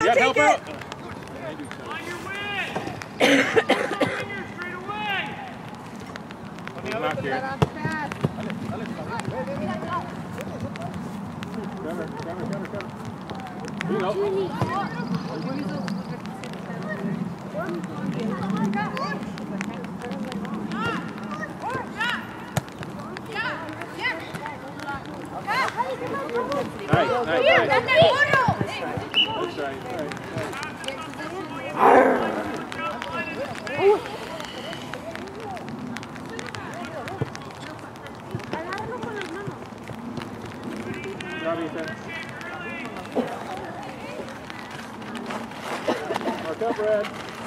Yeah, help out. On your win. Straight away. Not here. Cover. You know. Nice. Job, Ethan. Mark up, Red.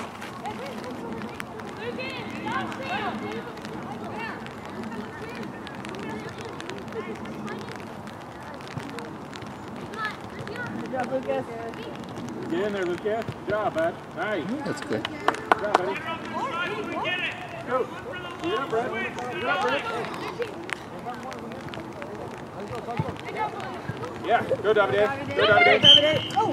Good job, Lucas. Get in there, Lucas. Good job, bud. Nice. That's good. Good job, buddy. Go. Get up, Red. Get up, Red. Yeah, go, Davide. Go, Davide. Oh!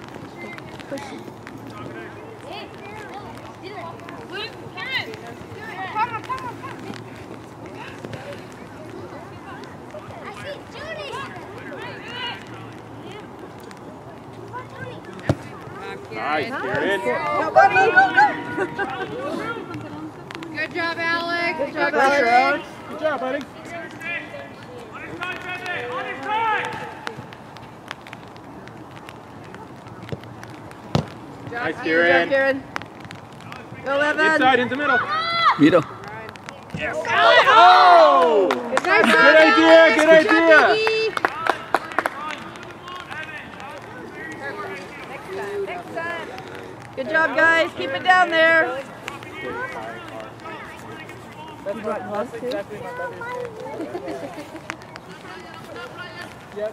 Nice, Karen. Go, buddy! Good job, Alex. Good job, Alex. Good job, buddy. Nice, Good Karen. job, Karen. Go, Evan. Inside, into middle. Nido. Yes. Oh! Good job, Good idea, good idea. Good job, guys. Keep it down there. You brought gloves too? Yep.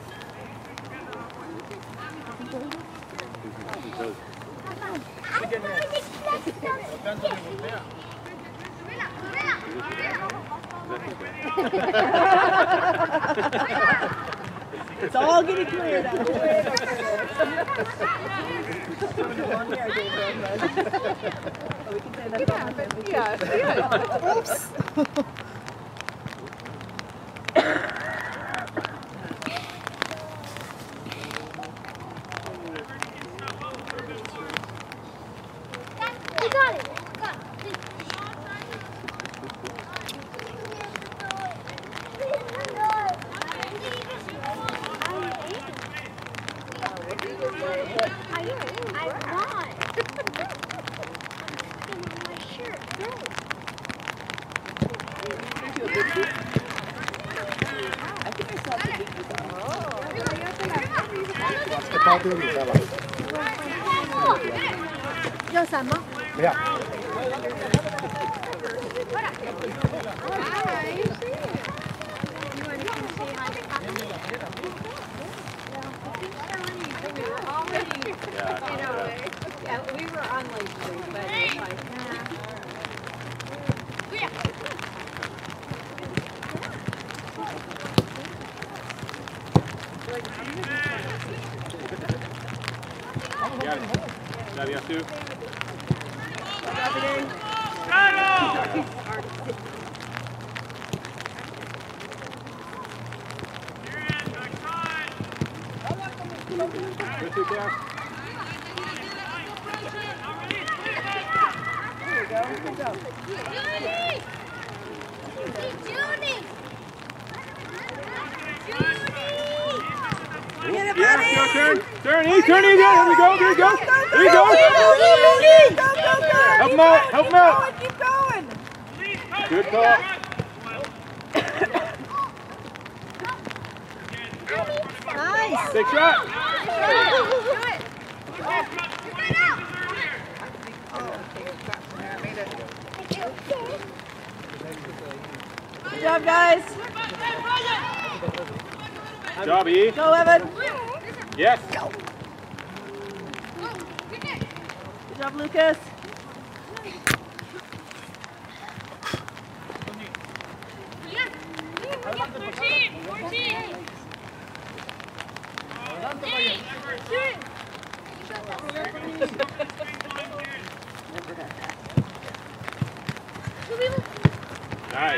It's all getting clear now. Yeah. Oops. You got it. Yo, Sama. Yeah. Yeah, we were on Lake Street, but it's fine. Got it. Got it, too. Good two, Cass. There we go. Good job. Get it, Yeah, buddy! go, turn. Turn, E, turn, E, there we go, there you go. There you go. Go! Help him out, help him out. Keep going! Good call. Nice! Big shot. Good job, guys! Good job, E. Go, Evan! Yes. Good job, Lucas! Nice.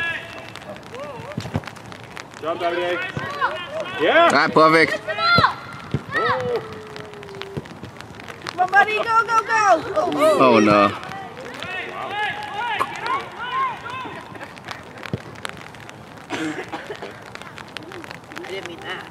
Job, Davide. Yeah. Right, perfect. Oh. Come on, buddy, go, go, go! Oh no. I didn't mean that.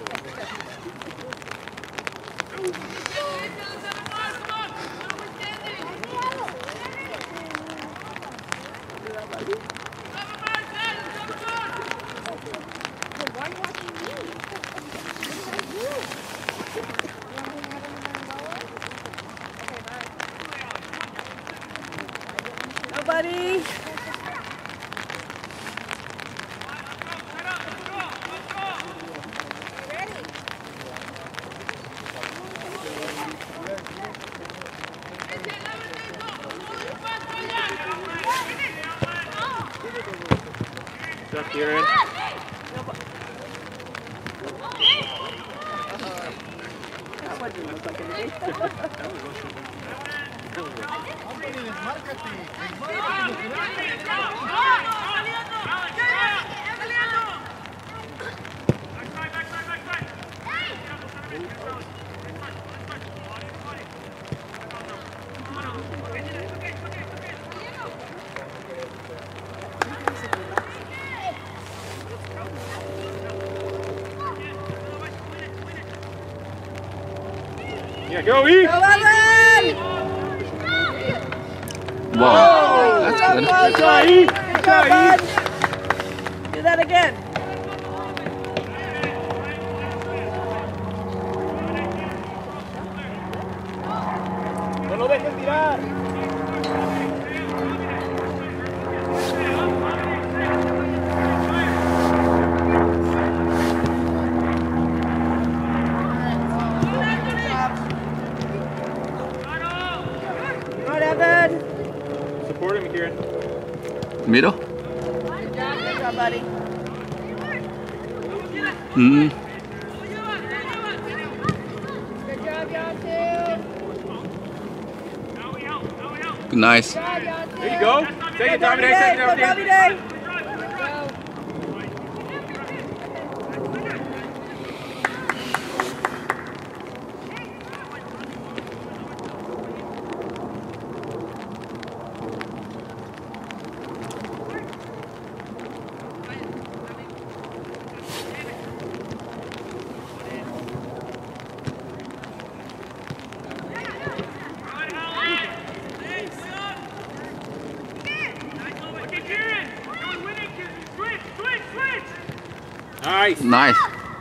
Nobody. Good job, Kieran. That one didn't look like anything. Yeah, go eat. Go, Evan! Wow, that's Good good. job, Good job, eat. Good job, bud. Do that again. No lo dejes tirar. All right, Evan. Support him, Kieran. Middle? Good job, buddy. Mm. Good job, y'all too. Nice. There you go. Take it, Davide. Davide, Take go, it, Davide. Davide. Nice. Nice.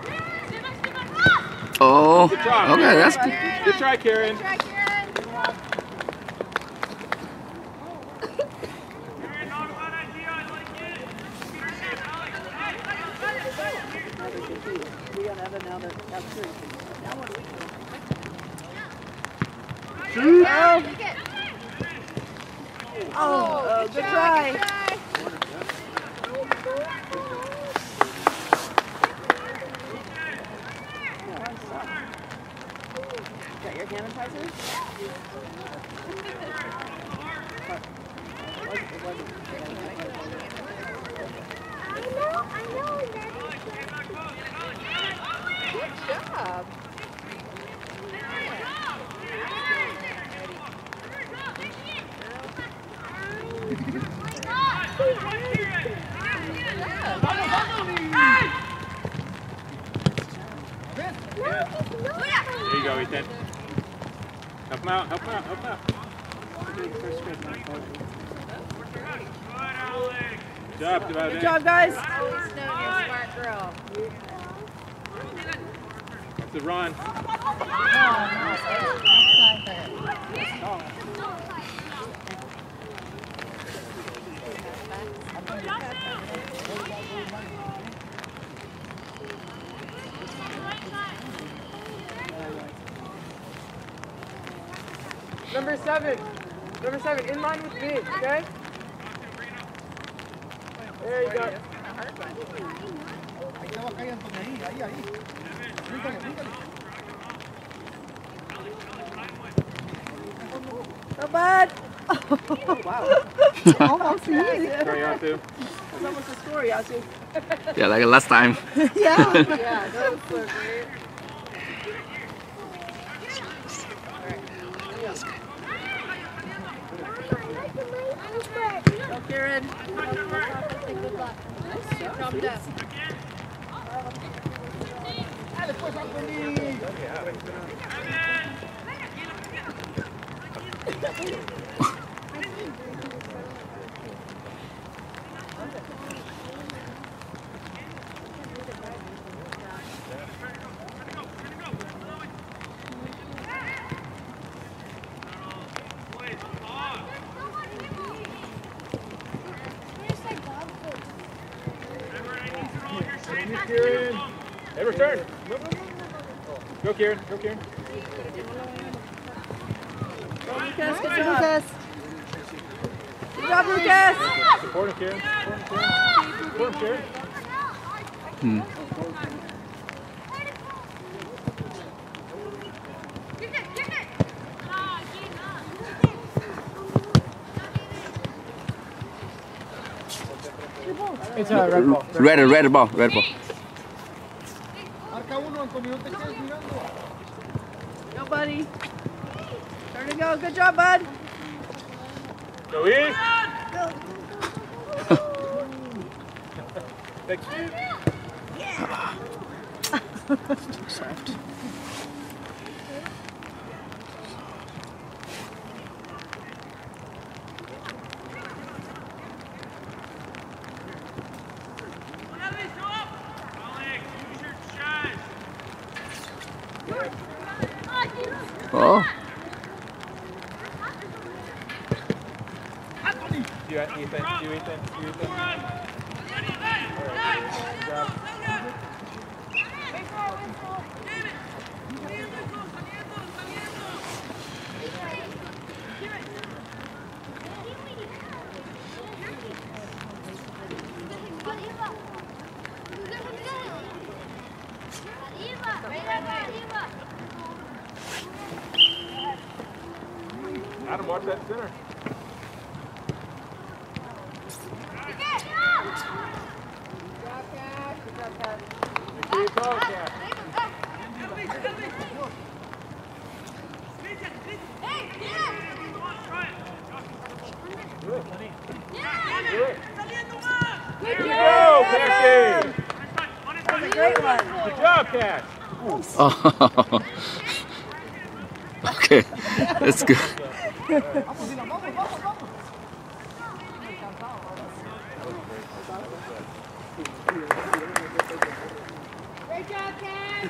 Oh, Good job. okay, that's good. Good try, Kieran. We got Evan now. That's three. Shoot. Oh, good try. Got your hand sanitizer? I know. Good job. There you go, Ethan. Help him out, help him out, help him out. Good job, Davide. Good job, guys. Always known you're a smart girl. That's the run. Number seven, in line with me, okay? There you go. Go, bud. Oh, wow. It's almost easy. Sorry, you too. It's almost a story, Yasu. Yeah, like last time. Yeah. Yeah, that was so great. Go, Kieran. Nice job, Dad. Kieran. Edward, turn. Go, Kieran. Go, Kieran. Go, Lucas. Good job. Good job, Lucas. Support him, Kieran. Support him, Kieran. Hmm. It's a red ball. Red ball. Go, buddy. Turn to go. Good job, bud. Go east. Go. Thanks. Soft. Oh. You, Ethan. You, Ethan. You, Ethan. All right. Good job. Adam, watch that center. Go, Cassie! That was a great one. Good job, Cash. Oh. Okay, that's good. Great job, Cat.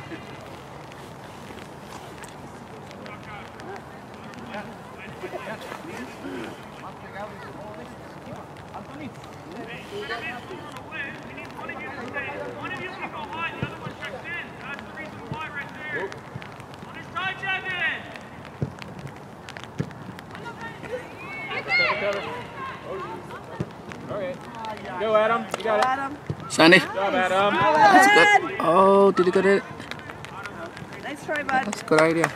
One of you can go high, the other one checks in. That's the reason why right there. On his touch, Evan! Okay. Go, Adam. You Go, got it. Adam. Sandy. Good job, Adam. That's good. Oh, did you get it? Nice try, bud. That's a good idea.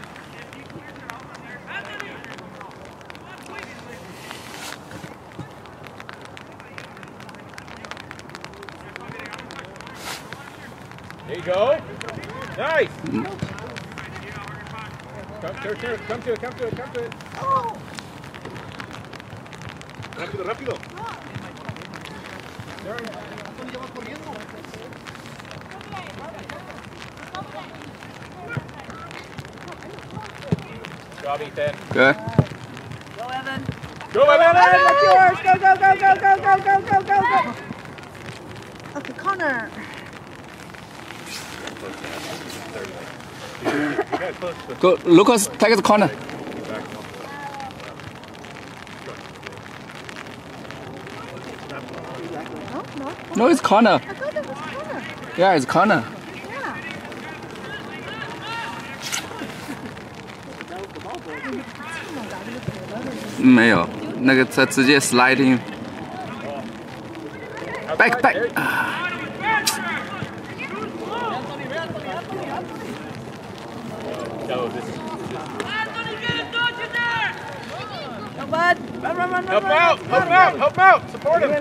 There you go. Nice. Come to it. Rápido. Good job, Ethan. Good. Go, Evan. Go, Evan! That's yours. Go. Okay, Connor. Go, Lucas, take the corner. No, it's corner. I thought that was Connor. Yeah, it's corner. Yeah. 没有，那个他直接 sliding back. No, this is. Anthony, get a touch in there! bud. Run, run, run, Help run. out! Help out! Help out! Support him!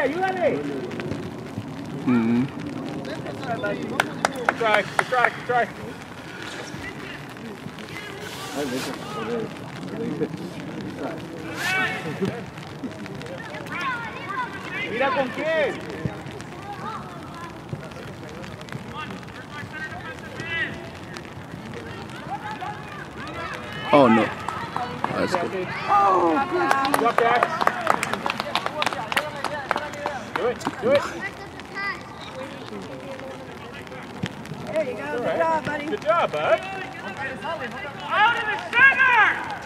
Mm. Good try! Good try! Good try! Mira con quién. Oh no. That's good. Drop back. Do it. Do it. There you go. All Good right. job, buddy. Good job, bud. Out in the center!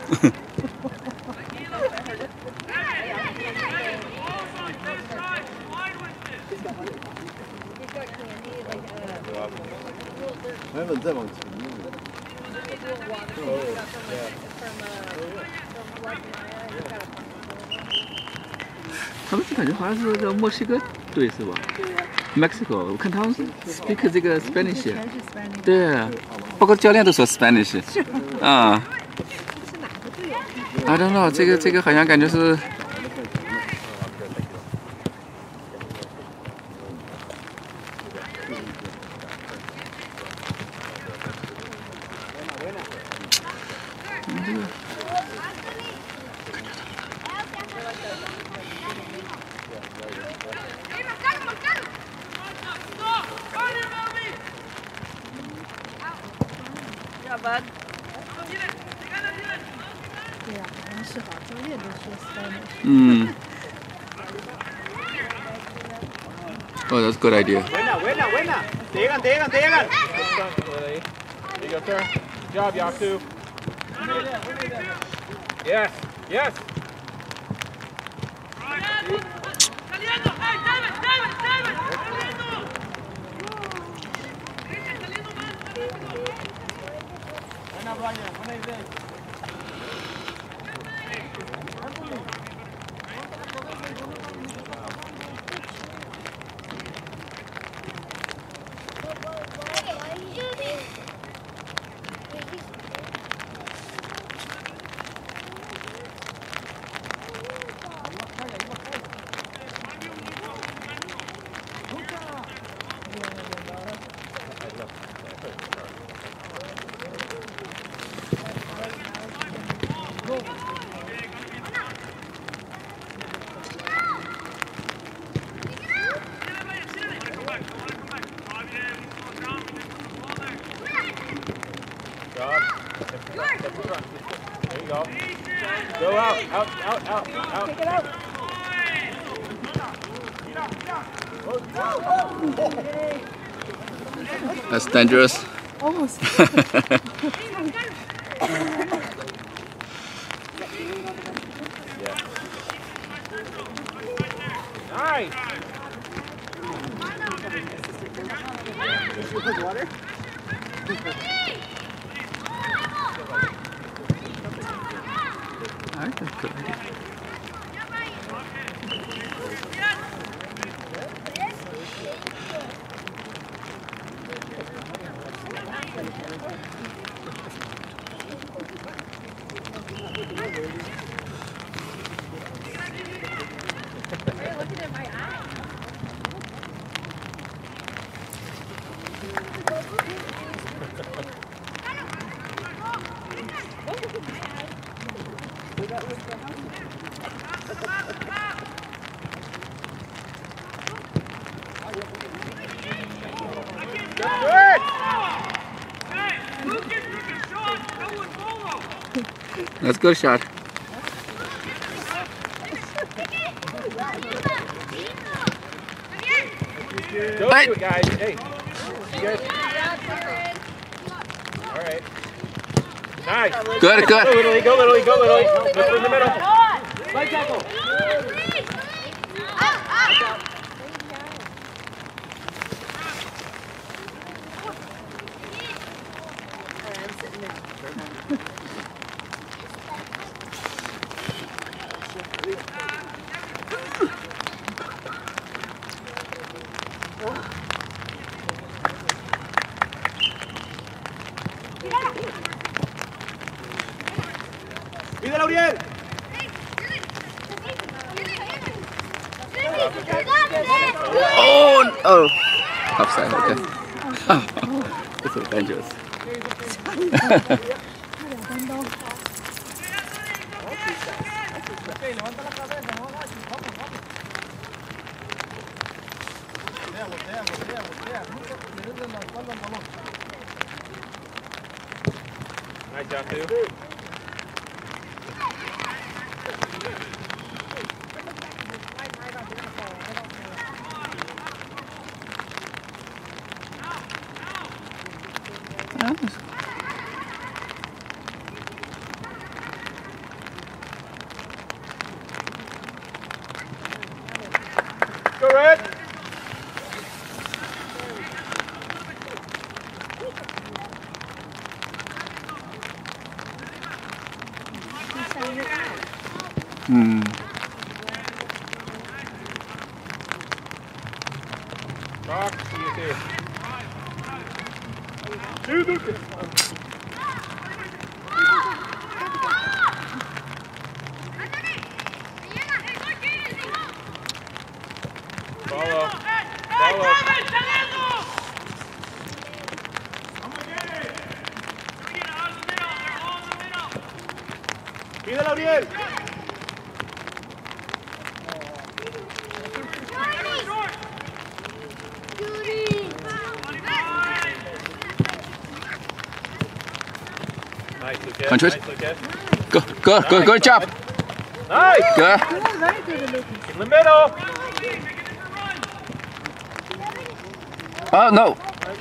他们是感觉好像是个墨西哥队是吧？Mexico， 我看他们是 speak 这个 Spanish， 全是 Spanish。 对，包括教练都说 Spanish。啊。I don't know， 这个好像感觉是。 Yeah, bud. 对呀，好像是好，教练都说 Spanish。 嗯。Oh, that's a good idea. Buena, buena, buena. Te llegan, te llegan, te llegan. There you go, sir. Good job, Yaku. Yes, yes. ¡Saliendo! ¡Hey, David! ¡David! ¡David! ¡Saliendo! ¡Saliendo más! Buena, Brian. Buena idea. There you go. Go out, out, out, out, out. Take it out. That's dangerous. Almost. Nice. Water? I think that's good idea. You're looking at my eye. Good. Hey, Lucas took a shot. That was solo. That's a good shot. Go Hey. do it, guys. Hey, you guys. All right. Nice. Good, Go, good. Lily. Go, Lily. Go, Lily. Look for in the middle. Right tackle. ¡Pídele, Uriel! Oh, offside. Okay. Oh, this is dangerous. Nice job, too. Go Red! Rock, see you too. Follow. Follow. Pídelo, Ariel. Nice, Lucas. Control. Nice, Lucas. Good job. Nice. Good. In the middle. Oh no.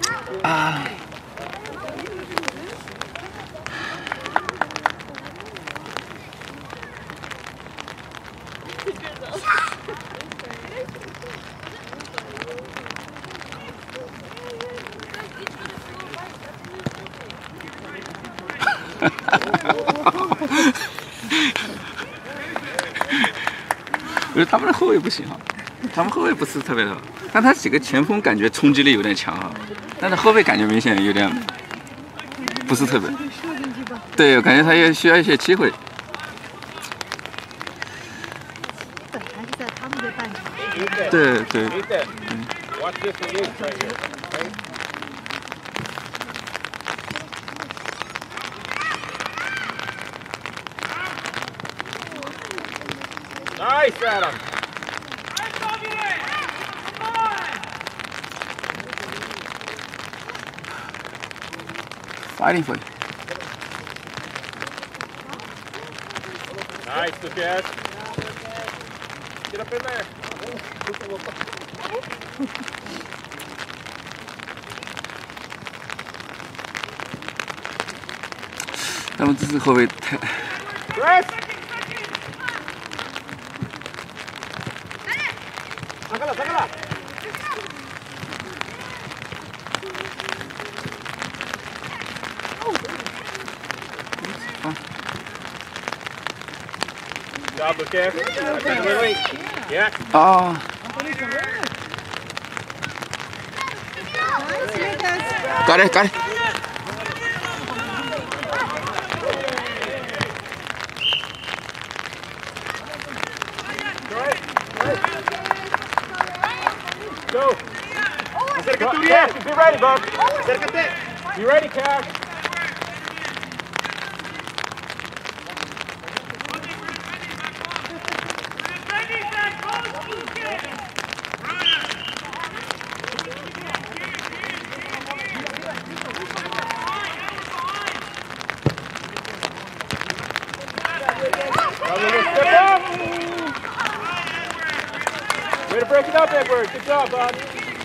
我觉得他们的后卫不行哈，他们后卫不是特别的好，但他几个前锋感觉冲击力有点强哈，但是后卫感觉明显有点不是特别。对，我感觉他也需要一些机会。 本来是在他们的半场。 对对。 Watch this for you right here. Right? Nice, Adam. Fighting for it. Nice, Lucas. Get up in there. 他们这支后卫太…… Sácala, sácala. Good job, Lucas. Wait. Yeah. Oh. Got it. Go. Acércate, Uriel. Be ready, bud. Acércate. Be ready, Cash. Way to break it up, Edward. Good job, bud.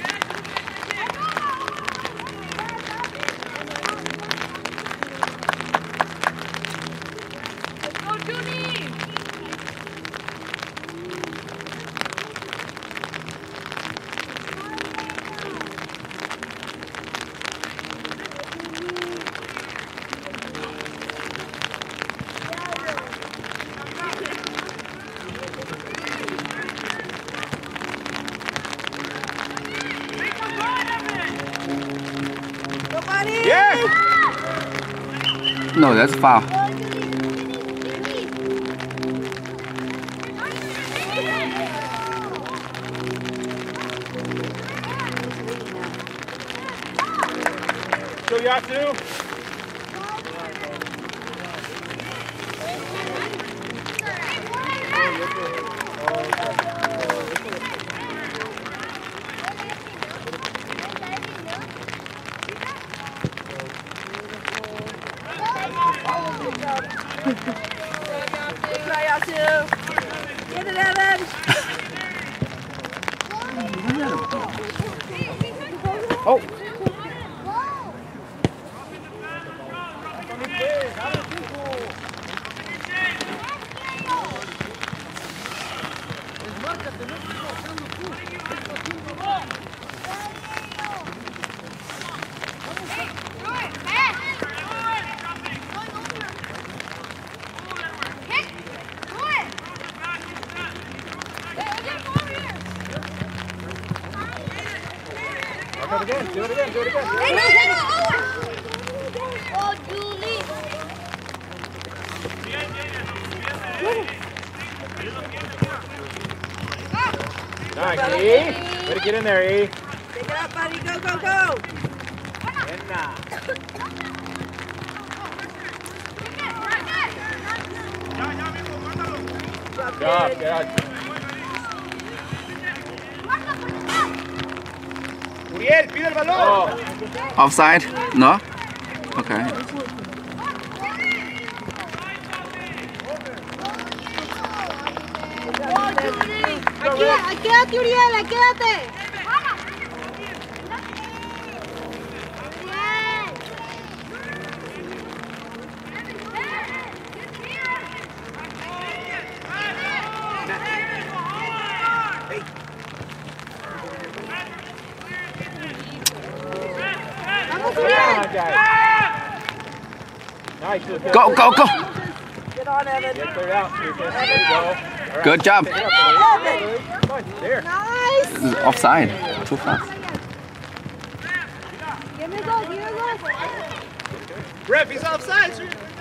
Yes! No, that's foul. Yasu. Good try, Yasu. Get it, Evan. Oh. Come again, do it again, do it again. Oh, Julie. Nice, E. Way to get in there, E. Take it up, buddy. Go, go, go. Good job, good. Uriel, pide el balón. Oh. Offside? No? Okay. Quédate, Uriel, quédate. Nice, Lucas. Go, go, go! Get on, Evan. Get cleared out, Lucas. There you go. All right. Good job. There. Nice. This is offside. Too fast. Give me a go, give me a go. Ref, he's offside.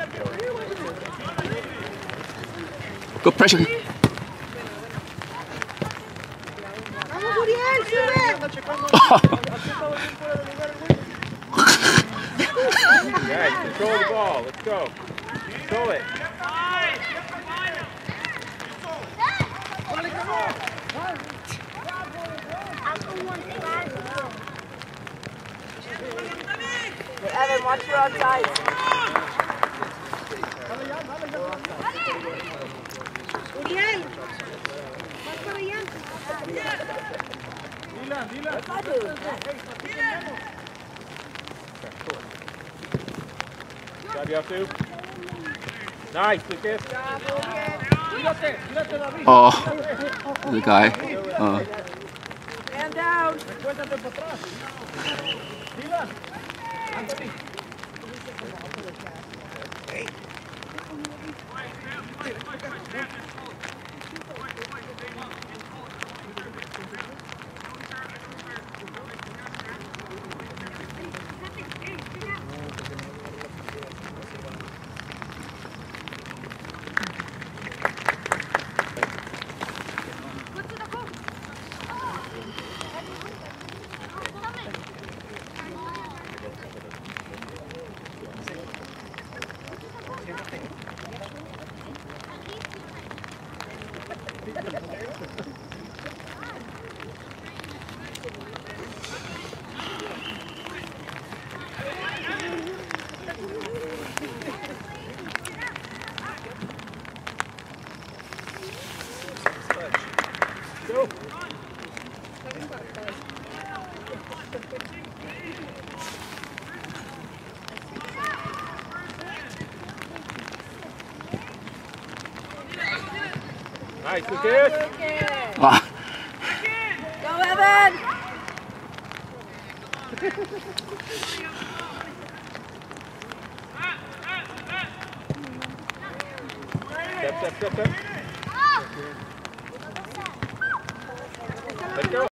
Good pressure. Vamos, Uriel, sube. Guys, control the ball. Let's go. Control it. Evan, watch your onside. Uriel. Vas para allá. Job, Yasu. Nice, Lucas. Oh, the guy. Stand down. Nice, Lucas. Ah, Go, Evan. Step, step, step, step. Let's go.